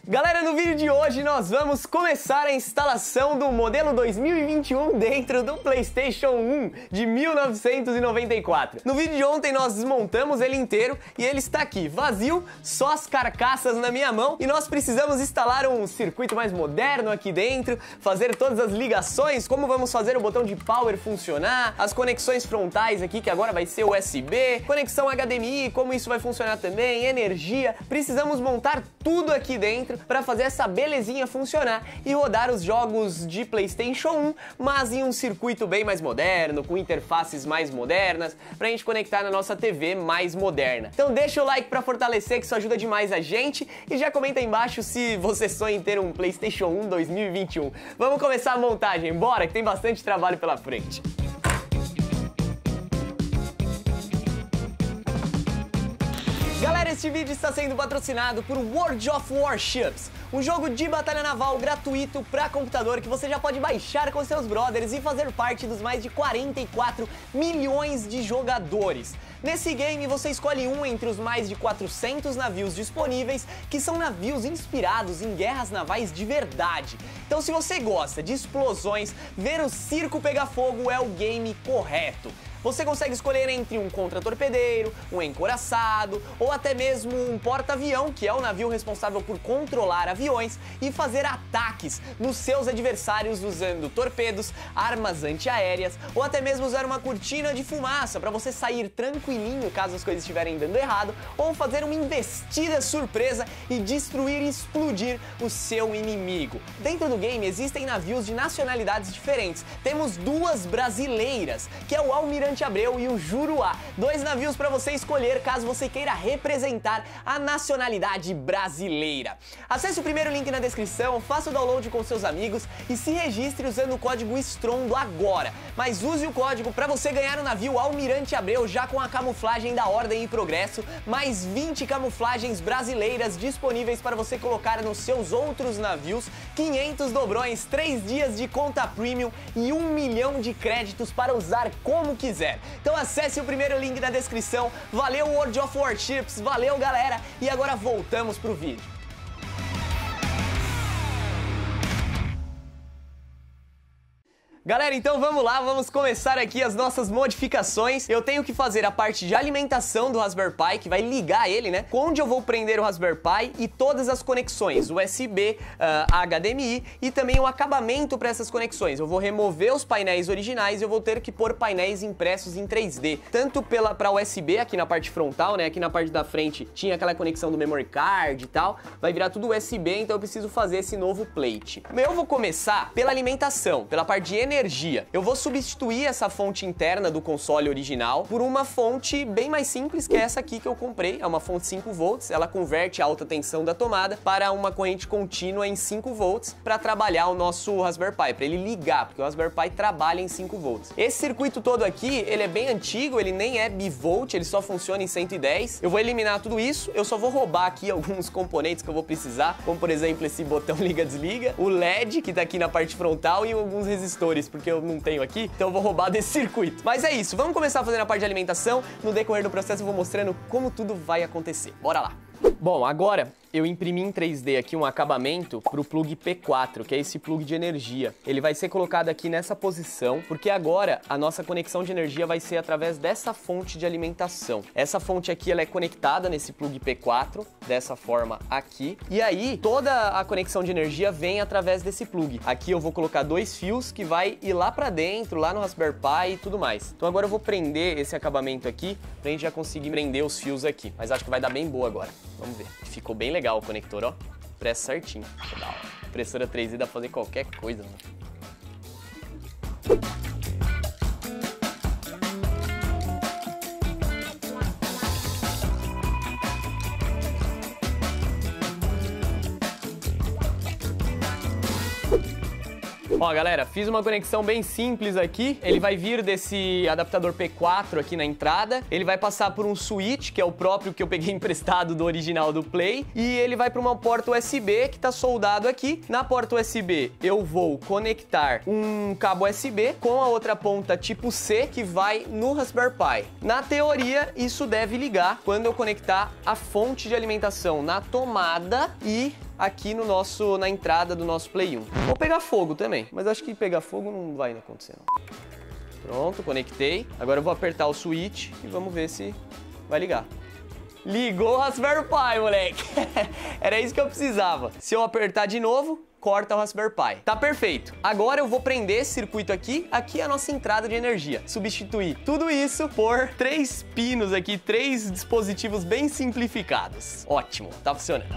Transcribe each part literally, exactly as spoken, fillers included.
Galera, no vídeo de hoje nós vamos começar a instalação do modelo dois mil e vinte e um dentro do PlayStation um de mil novecentos e noventa e quatro. No vídeo de ontem nós desmontamos ele inteiro e ele está aqui, vazio, só as carcaças na minha mão, e nós precisamos instalar um circuito mais moderno aqui dentro, fazer todas as ligações, como vamos fazer o botão de power funcionar, as conexões frontais aqui, que agora vai ser U S B, conexão H D M I, como isso vai funcionar também, energia. Precisamos montar tudo aqui dentro para fazer essa belezinha funcionar e rodar os jogos de PlayStation um, mas em um circuito bem mais moderno, com interfaces mais modernas, pra gente conectar na nossa T V mais moderna. Então deixa o like pra fortalecer, que isso ajuda demais a gente, e já comenta aí embaixo se você sonha em ter um PlayStation um dois mil e vinte e um. Vamos começar a montagem, bora, que tem bastante trabalho pela frente. Galera, este vídeo está sendo patrocinado por World of Warships, um jogo de batalha naval gratuito para computador que você já pode baixar com seus brothers e fazer parte dos mais de quarenta e quatro milhões de jogadores. Nesse game você escolhe um entre os mais de quatrocentos navios disponíveis, que são navios inspirados em guerras navais de verdade. Então, se você gosta de explosões, ver o circo pegar fogo é o game correto. Você consegue escolher entre um contra-torpedeiro, um encouraçado ou até mesmo um porta-avião, que é o navio responsável por controlar aviões e fazer ataques nos seus adversários usando torpedos, armas antiaéreas ou até mesmo usar uma cortina de fumaça para você sair tranquilinho caso as coisas estiverem dando errado, ou fazer uma investida surpresa e destruir e explodir o seu inimigo. Dentro do game existem navios de nacionalidades diferentes. Temos duas brasileiras, que é o Almirante Abreu e o Juruá, dois navios para você escolher caso você queira representar a nacionalidade brasileira. Acesse o primeiro link na descrição, faça o download com seus amigos e se registre usando o código ESTRONDO agora, mas use o código para você ganhar o navio Almirante Abreu já com a camuflagem da Ordem e Progresso, mais vinte camuflagens brasileiras disponíveis para você colocar nos seus outros navios, quinhentos dobrões, três dias de conta premium e um milhão de créditos para usar como quiser. Então acesse o primeiro link na descrição. Valeu World of Warships, valeu galera, e agora voltamos pro vídeo. Galera, então vamos lá, vamos começar aqui as nossas modificações. Eu tenho que fazer a parte de alimentação do Raspberry Pi, que vai ligar ele, né? Onde eu vou prender o Raspberry Pi e todas as conexões, U S B, uh, H D M I e também o acabamento para essas conexões. Eu vou remover os painéis originais e eu vou ter que pôr painéis impressos em três D. Tanto pela para U S B aqui na parte frontal, né? Aqui na parte da frente tinha aquela conexão do memory card e tal. Vai virar tudo U S B, então eu preciso fazer esse novo plate. Eu vou começar pela alimentação, pela parte de energia. Energia. Eu vou substituir essa fonte interna do console original por uma fonte bem mais simples, que é essa aqui que eu comprei. É uma fonte cinco volts, ela converte a alta tensão da tomada para uma corrente contínua em cinco volts para trabalhar o nosso Raspberry Pi, para ele ligar, porque o Raspberry Pi trabalha em cinco volts. Esse circuito todo aqui, ele é bem antigo, ele nem é bivolt, ele só funciona em cento e dez. Eu vou eliminar tudo isso, eu só vou roubar aqui alguns componentes que eu vou precisar, como por exemplo esse botão liga-desliga, o L E D que tá aqui na parte frontal e alguns resistores, porque eu não tenho aqui, então eu vou roubar desse circuito. Mas é isso, vamos começar fazendo a parte de alimentação. No decorrer do processo eu vou mostrando como tudo vai acontecer. Bora lá! Bom, agora eu imprimi em três D aqui um acabamento para o plug P quatro, que é esse plug de energia. Ele vai ser colocado aqui nessa posição, porque agora a nossa conexão de energia vai ser através dessa fonte de alimentação. Essa fonte aqui ela é conectada nesse plug P quatro, dessa forma aqui, e aí toda a conexão de energia vem através desse plug. Aqui eu vou colocar dois fios que vai ir lá para dentro, lá no Raspberry Pi e tudo mais. Então agora eu vou prender esse acabamento aqui, pra gente já conseguir prender os fios aqui. Mas acho que vai dar bem boa agora. Vamos ver. Ficou bem legal o conector, ó. Pressa certinho. Da hora. Impressora três D dá pra fazer qualquer coisa, mano. Ó, galera, fiz uma conexão bem simples aqui. Ele vai vir desse adaptador P quatro aqui na entrada. Ele vai passar por um switch, que é o próprio que eu peguei emprestado do original do Play. E ele vai para uma porta U S B que tá soldado aqui. Na porta U S B eu vou conectar um cabo U S B com a outra ponta tipo C que vai no Raspberry Pi. Na teoria, isso deve ligar quando eu conectar a fonte de alimentação na tomada e aqui no nosso, na entrada do nosso Play um. Vou pegar fogo também, mas acho que pegar fogo não vai acontecer não. Pronto, conectei. Agora eu vou apertar o switch e vamos ver se vai ligar. Ligou o Raspberry Pi, moleque. Era isso que eu precisava. Se eu apertar de novo, corta o Raspberry Pi. Tá perfeito. Agora eu vou prender esse circuito aqui. Aqui é a nossa entrada de energia. Substituir tudo isso por três pinos aqui, três dispositivos bem simplificados. Ótimo, tá funcionando.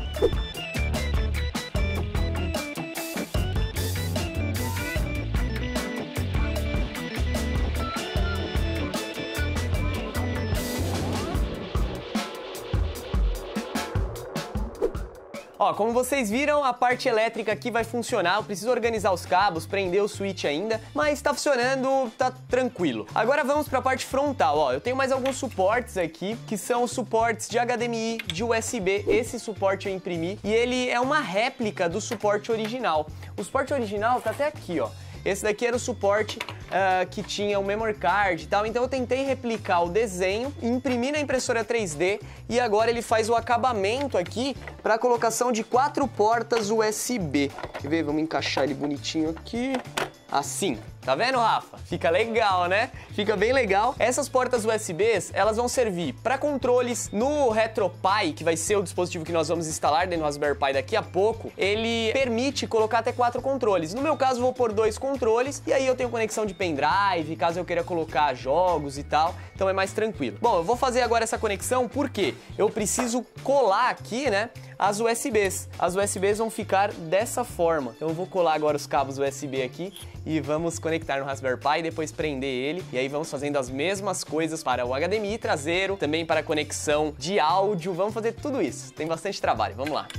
Ó, como vocês viram, a parte elétrica aqui vai funcionar. Eu preciso organizar os cabos, prender o switch ainda, mas tá funcionando, tá tranquilo. Agora vamos para a parte frontal. Ó, eu tenho mais alguns suportes aqui, que são suportes de H D M I, de U S B. Esse suporte eu imprimi e ele é uma réplica do suporte original. O suporte original tá até aqui, ó. Esse daqui era o suporte uh, que tinha o memory card e tal, então eu tentei replicar o desenho, imprimir na impressora três D e agora ele faz o acabamento aqui para colocação de quatro portas U S B. Quer ver? Vamos encaixar ele bonitinho aqui. Assim. Tá vendo, Rafa? Fica legal, né? Fica bem legal. Essas portas U S Bs, elas vão servir para controles no RetroPie, que vai ser o dispositivo que nós vamos instalar dentro do Raspberry Pi daqui a pouco. Ele permite colocar até quatro controles. No meu caso, vou pôr dois controles e aí eu tenho conexão de pendrive, caso eu queira colocar jogos e tal. Então é mais tranquilo. Bom, eu vou fazer agora essa conexão porque eu preciso colar aqui, né, as U S Bs. As U S Bs vão ficar dessa forma. Então eu vou colar agora os cabos U S B aqui e vamos conectar no Raspberry Pi, depois prender ele. E aí vamos fazendo as mesmas coisas para o H D M I traseiro, também para a conexão de áudio. Vamos fazer tudo isso. Tem bastante trabalho. Vamos lá.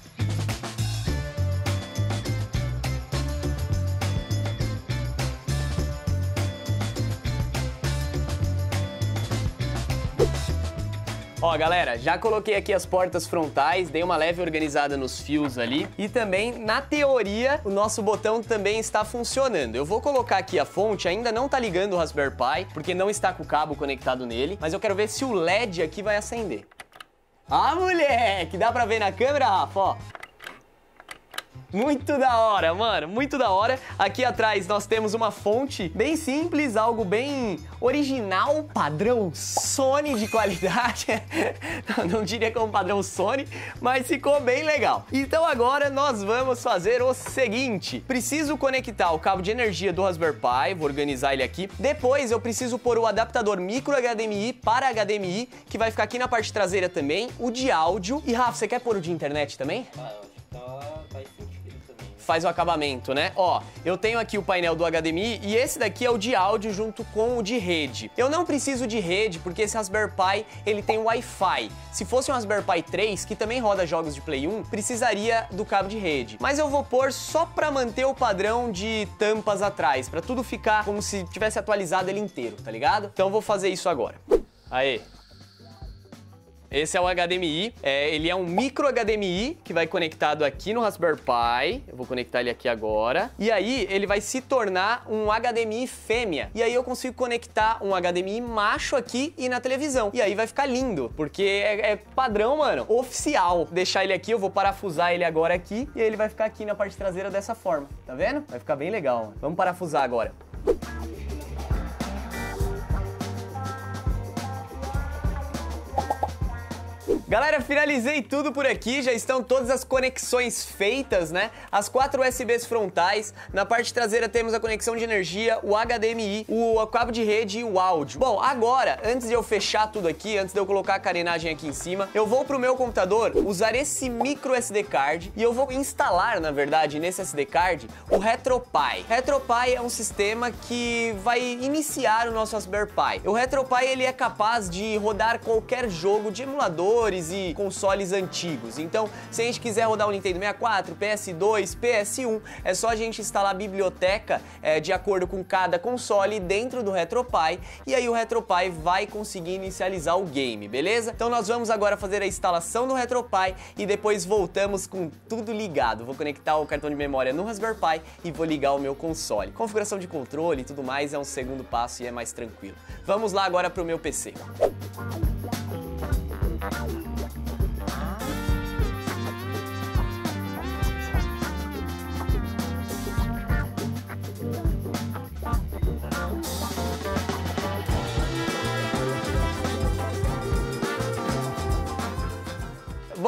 Ó, galera, já coloquei aqui as portas frontais, dei uma leve organizada nos fios ali e também, na teoria, o nosso botão também está funcionando. Eu vou colocar aqui a fonte, ainda não tá ligando o Raspberry Pi, porque não está com o cabo conectado nele, mas eu quero ver se o L E D aqui vai acender. Ah, moleque! Dá pra ver na câmera, Rafa, ó. Muito da hora, mano, muito da hora. Aqui atrás nós temos uma fonte bem simples, algo bem original, padrão Sony de qualidade. não, não diria que é um padrão Sony, mas ficou bem legal. Então agora nós vamos fazer o seguinte. Preciso conectar o cabo de energia do Raspberry Pi, vou organizar ele aqui. Depois eu preciso pôr o adaptador micro H D M I para H D M I, que vai ficar aqui na parte traseira também, o de áudio. E Rafa, você quer pôr o de internet também? Ah, eu acho que tá, faz sentido. Faz o acabamento, né? Ó, eu tenho aqui o painel do H D M I e esse daqui é o de áudio junto com o de rede. Eu não preciso de rede porque esse Raspberry Pi, ele tem Wi-Fi. Se fosse um Raspberry Pi três, que também roda jogos de Play um, precisaria do cabo de rede. Mas eu vou pôr só pra manter o padrão de tampas atrás, pra tudo ficar como se tivesse atualizado ele inteiro, tá ligado? Então eu vou fazer isso agora. Aê! Esse é o H D M I, é, ele é um micro H D M I que vai conectado aqui no Raspberry Pi. Eu vou conectar ele aqui agora. E aí ele vai se tornar um H D M I fêmea. E aí eu consigo conectar um H D M I macho aqui e na televisão. E aí vai ficar lindo, porque é, é padrão, mano, oficial. Deixar ele aqui, eu vou parafusar ele agora aqui e aí ele vai ficar aqui na parte traseira dessa forma. Tá vendo? Vai ficar bem legal, mano. Vamos parafusar agora. Galera, finalizei tudo por aqui, já estão todas as conexões feitas, né? As quatro U S Bs frontais, na parte traseira temos a conexão de energia, o H D M I, o cabo de rede e o áudio. Bom, agora, antes de eu fechar tudo aqui, antes de eu colocar a carenagem aqui em cima, eu vou pro meu computador usar esse micro S D card e eu vou instalar, na verdade, nesse S D card, o RetroPie. RetroPie é um sistema que vai iniciar o nosso Raspberry Pi. O RetroPie, ele é capaz de rodar qualquer jogo de emuladores e consoles antigos. Então, se a gente quiser rodar o Nintendo sessenta e quatro, P S dois, P S um, é só a gente instalar a biblioteca é, de acordo com cada console dentro do RetroPie e aí o RetroPie vai conseguir inicializar o game, beleza? Então nós vamos agora fazer a instalação do RetroPie e depois voltamos com tudo ligado. Vou conectar o cartão de memória no Raspberry Pi e vou ligar o meu console. Configuração de controle e tudo mais é um segundo passo e é mais tranquilo. Vamos lá agora para o meu P C.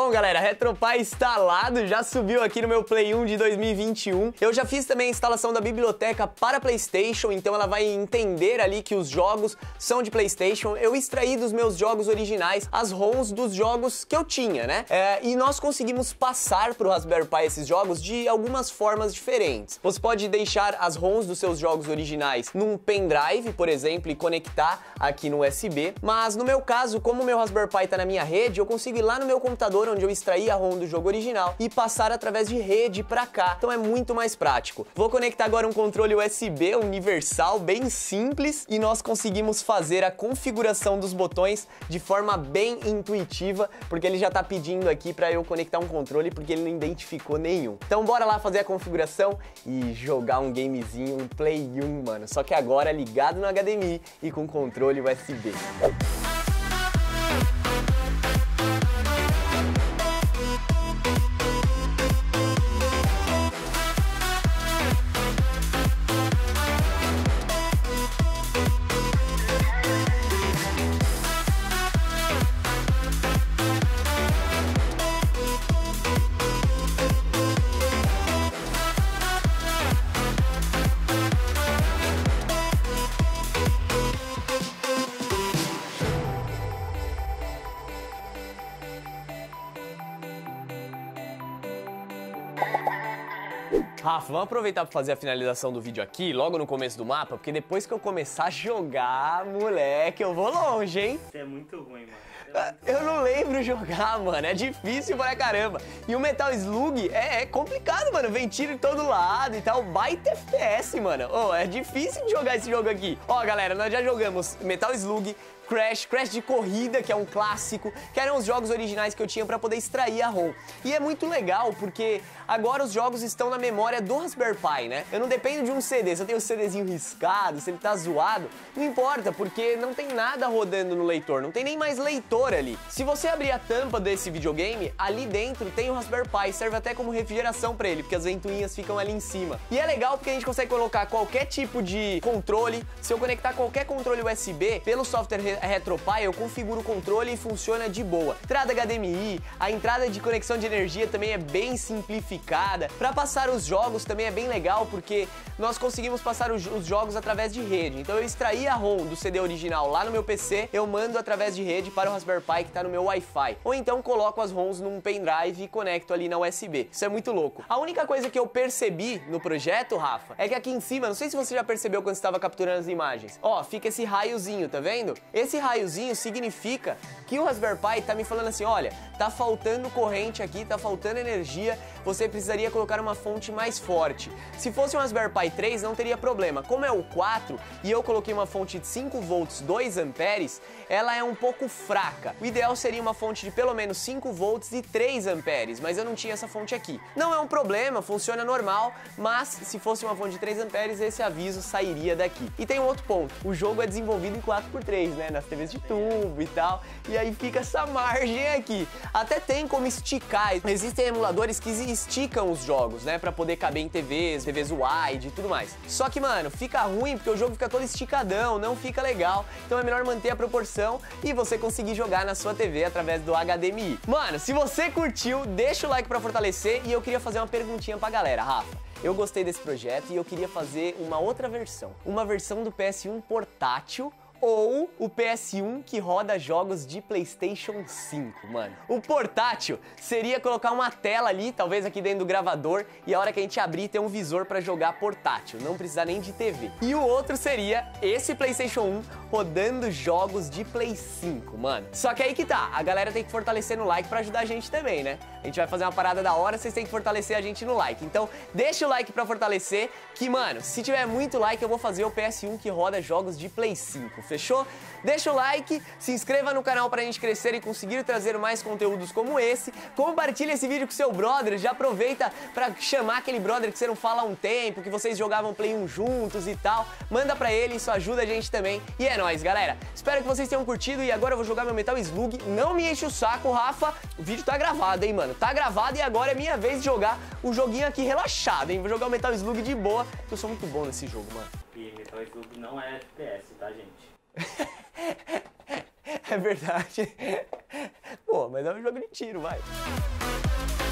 Bom, galera, RetroPie instalado, já subiu aqui no meu Play um de dois mil e vinte e um. Eu já fiz também a instalação da biblioteca para PlayStation, então ela vai entender ali que os jogos são de PlayStation. Eu extraí dos meus jogos originais as ROMs dos jogos que eu tinha, né? É, e nós conseguimos passar pro Raspberry Pi esses jogos de algumas formas diferentes. Você pode deixar as ROMs dos seus jogos originais num pendrive, por exemplo, e conectar aqui no U S B, mas no meu caso, como o meu Raspberry Pi tá na minha rede, eu consigo ir lá no meu computador onde eu extraí a ROM do jogo original e passar através de rede pra cá, então é muito mais prático. Vou conectar agora um controle U S B universal, bem simples, e nós conseguimos fazer a configuração dos botões de forma bem intuitiva, porque ele já tá pedindo aqui pra eu conectar um controle, porque ele não identificou nenhum. Então bora lá fazer a configuração e jogar um gamezinho, um Play um, mano, só que agora ligado no H D M I e com controle U S B. Rafa, vamos aproveitar para fazer a finalização do vídeo aqui, logo no começo do mapa, porque depois que eu começar a jogar, moleque, eu vou longe, hein? Você é muito ruim, mano. Eu não lembro jogar, mano, é difícil pra caramba. E o Metal Slug é, é complicado, mano, vem tiro de todo lado e tal, baita F P S, mano. Oh, é difícil de jogar esse jogo aqui. Ó, galera, nós já jogamos Metal Slug, Crash, Crash de corrida, que é um clássico, que eram os jogos originais que eu tinha pra poder extrair a ROM. E é muito legal, porque agora os jogos estão na memória do Raspberry Pi, né? Eu não dependo de um C D, se eu tenho um CDzinho riscado, se ele tá zoado, não importa, porque não tem nada rodando no leitor, não tem nem mais leitor ali. Se você abrir a tampa desse videogame, ali dentro tem o Raspberry Pi, serve até como refrigeração pra ele, porque as ventoinhas ficam ali em cima. E é legal porque a gente consegue colocar qualquer tipo de controle. Se eu conectar qualquer controle U S B pelo software RetroPie, eu configuro o controle e funciona de boa. Entrada H D M I, a entrada de conexão de energia também é bem simplificada. Para passar os jogos também é bem legal, porque nós conseguimos passar os, os jogos através de rede. Então eu extraí a ROM do C D original lá no meu P C, eu mando através de rede para o Raspberry Pi que está no meu Wi-Fi. Ou então coloco as ROMs num pendrive e conecto ali na U S B. Isso é muito louco. A única coisa que eu percebi no projeto, Rafa, é que aqui em cima, não sei se você já percebeu quando estava capturando as imagens, ó, fica esse raiozinho, tá vendo? Esse raiozinho significa que o Raspberry Pi tá me falando assim, olha, tá faltando corrente aqui, tá faltando energia, você precisaria colocar uma fonte mais forte. Se fosse um Raspberry Pi três, não teria problema. Como é o quatro e eu coloquei uma fonte de cinco volts, dois amperes, ela é um pouco fraca. O ideal seria uma fonte de pelo menos cinco volts e três amperes, mas eu não tinha essa fonte aqui. Não é um problema, funciona normal, mas se fosse uma fonte de três amperes, esse aviso sairia daqui. E tem um outro ponto, o jogo é desenvolvido em quatro por três, né, nas T Vs de tubo e tal, e aí fica essa margem aqui. Até tem como esticar, existem emuladores que esticam os jogos, né, pra poder caber em T Vs, T Vs wide e tudo mais. Só que, mano, fica ruim porque o jogo fica todo esticadão, não fica legal, então é melhor manter a proporção e você conseguir jogar na sua T V através do H D M I. Mano, se você curtiu, deixa o like pra fortalecer e eu queria fazer uma perguntinha pra galera, Rafa. Eu gostei desse projeto e eu queria fazer uma outra versão, uma versão do P S um portátil ou o P S um que roda jogos de PlayStation cinco, mano. O portátil seria colocar uma tela ali, talvez aqui dentro do gravador, e a hora que a gente abrir ter um visor pra jogar portátil, não precisar nem de T V. E o outro seria esse PlayStation um rodando jogos de Play cinco, mano. Só que aí que tá, a galera tem que fortalecer no like pra ajudar a gente também, né? A gente vai fazer uma parada da hora, vocês têm que fortalecer a gente no like. Então, deixa o like pra fortalecer, que, mano, se tiver muito like, eu vou fazer o P S um que roda jogos de Play cinco. Fechou? Deixa o like, se inscreva no canal pra gente crescer e conseguir trazer mais conteúdos como esse. Compartilha esse vídeo com seu brother, já aproveita pra chamar aquele brother que você não fala há um tempo, que vocês jogavam Play um juntos e tal. Manda pra ele, isso ajuda a gente também. E é nóis, galera. Espero que vocês tenham curtido e agora eu vou jogar meu Metal Slug. Não me enche o saco, Rafa. O vídeo tá gravado, hein, mano? Tá gravado e agora é minha vez de jogar o joguinho aqui relaxado, hein? Vou jogar o Metal Slug de boa, porque eu sou muito bom nesse jogo, mano. E Metal Slug não é F P S, tá, gente? É verdade. Pô, pô, mas é um jogo de tiro, vai.